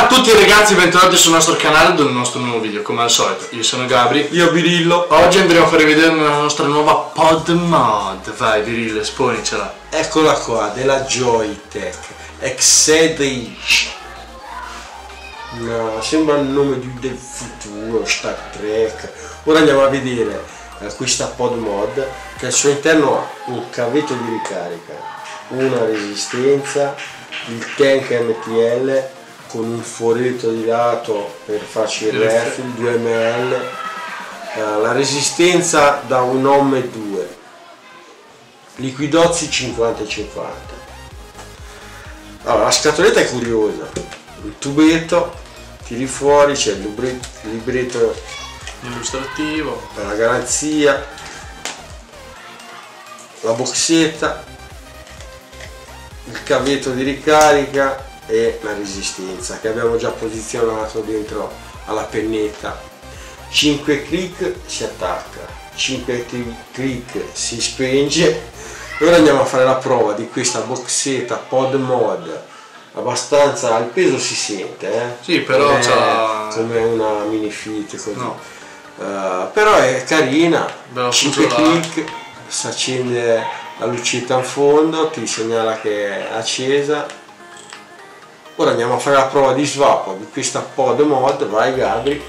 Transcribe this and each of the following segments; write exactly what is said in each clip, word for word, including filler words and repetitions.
tutti ragazzi, bentornati sul nostro canale del nostro nuovo video. Come al solito, io sono Gabri. Io Birillo. Oggi andremo a fare vedere la nostra nuova pod mod. Vai Birillo, esponicela. Eccola qua, della Joytech Exedric. No, sembra il nome di, del futuro, Star Trek. Ora andiamo a vedere eh, questa pod mod, che al suo interno ha un cavetto di ricarica, una resistenza, il tank M T L con un foretto di lato per farci il refill, due millilitri, uh, la resistenza da un ohm due, liquidozzi cinquanta cinquanta. Allora, la scatoletta è curiosa, il tubetto, tiri fuori, c'è il libretto illustrativo per la garanzia, la boxetta, il cavetto di ricarica e la resistenza che abbiamo già posizionato dentro alla pennetta. Cinque clic si attacca, cinque clic si spenge. Ora andiamo a fare la prova di questa boxetta pod mod. Abbastanza, il peso si sente, eh? Sì, però è c'ha come una mini fit così. No. Uh, però è carina. cinque clic, si accende la lucetta in fondo, ti segnala che è accesa. Ora andiamo a fare la prova di swap di questa pod mod. Vai Gabri.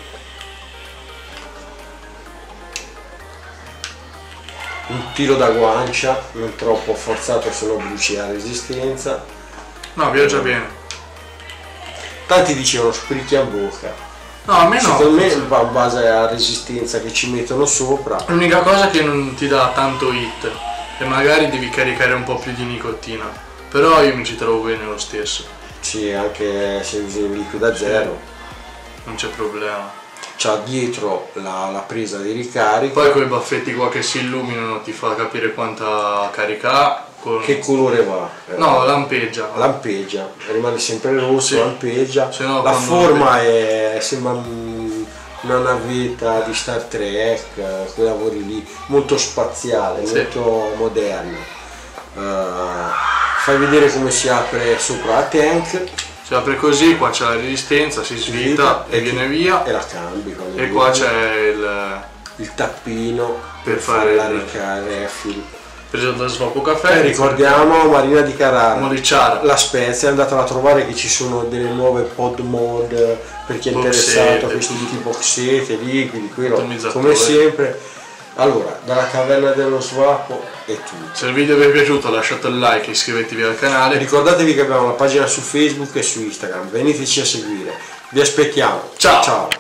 Un tiro da guancia, non troppo forzato, se no bruci la resistenza. No, viaggia bene. Tanti dicevano spricchi a bocca. No, a me no. Secondo me va in base alla resistenza che ci mettono sopra. L'unica cosa è che non ti dà tanto hit e magari devi caricare un po' più di nicotina. Però io mi ci trovo bene lo stesso. Sì, anche se usi il liquido a zero. Sì, non c'è problema. C'ha dietro la, la presa di ricarica. Poi quei baffetti qua che si illuminano ti fa capire quanta carica ha. Con... Che colore va? No, lampeggia. Lampeggia, rimane sempre rosso, sì. Lampeggia. No, la forma è, sembra una navetta di Star Trek, quei lavori lì, molto spaziale, sì. Molto moderno. Uh, fai vedere come si apre sopra la tank. Si apre così, qua c'è la resistenza, si svita e, e viene via. E la cambi. E qua c'è il... il tappino per, per fare la il refill. Preso da Svapo Caffè. Eh, ricordiamo Marina di Carrara, Moricciara. La Spezia, è andata a trovare che ci sono delle nuove pod mod per chi è interessato a questi tipi boxette, liquidi, quello come sempre. Allora, dalla caverna dello Svapo è tutto. Se il video vi è piaciuto lasciate il like e iscrivetevi al canale. Ricordatevi che abbiamo una pagina su Facebook e su Instagram, veniteci a seguire. Vi aspettiamo. Ciao! Ciao!